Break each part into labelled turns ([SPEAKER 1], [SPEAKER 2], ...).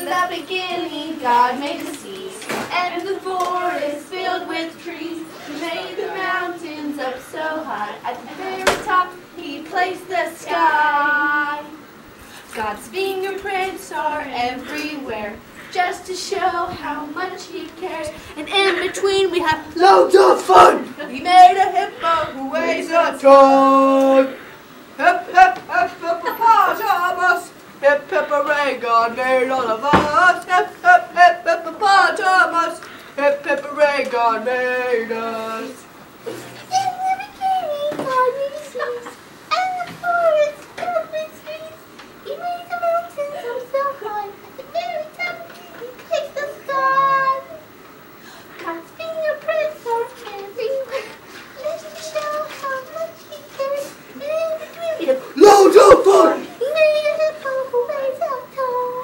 [SPEAKER 1] In the beginning, God made the seas, and the forest filled with trees. He made the mountains up so high. At the very top, He placed the sky. God's fingerprints are everywhere, just to show how much He cares. And in between, we have
[SPEAKER 2] Loads of fun!
[SPEAKER 1] He made a hippo who weighs a
[SPEAKER 2] Ton! Hip, hip, hip, hippopotamus! Hip, hip, hooray, God made all of us! Hip, hip, hip, hippopotamus! Hip, hip, hooray, God made us!
[SPEAKER 3] In the beginning, God made the seas, and the forest filled with trees. He made the mountains up so high. At the very top, He placed the sky. God's fingerprints are everywhere, just to show how much He cares. And in between, we have
[SPEAKER 2] Loads of fun!
[SPEAKER 3] He made a hippo who weighs a ton.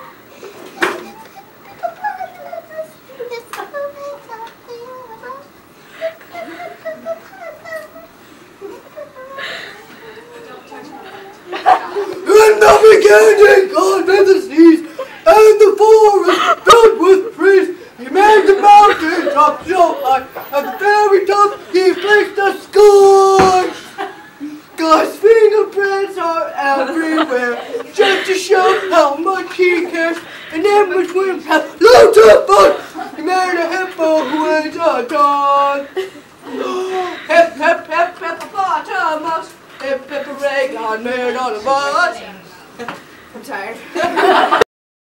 [SPEAKER 3] Hippopotamus, hippo weighs a ton.
[SPEAKER 2] In the beginning, God made the seas and the forest filled with trees. He made the mountains up so high. At the very top, He placed the sky. God's fingerprints are everywhere, just to show how much He cares. And in between, we have loads of fun. He made a hippo who weighs a ton. Hip, hip, hip, hippopotamus. Hip, hip, hooray, God made all of us. I'm tired.